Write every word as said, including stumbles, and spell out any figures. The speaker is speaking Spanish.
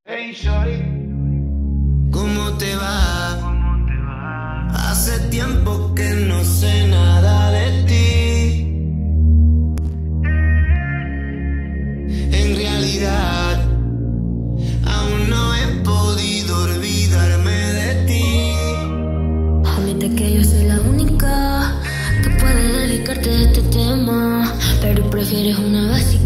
Hey, shorty, ¿Cómo te va? ¿Cómo te va? Hace tiempo que no sé nada de ti. En realidad, aún no he podido olvidarme de ti. Admite que yo soy la única que puede dedicarte a este tema, pero prefieres una básica.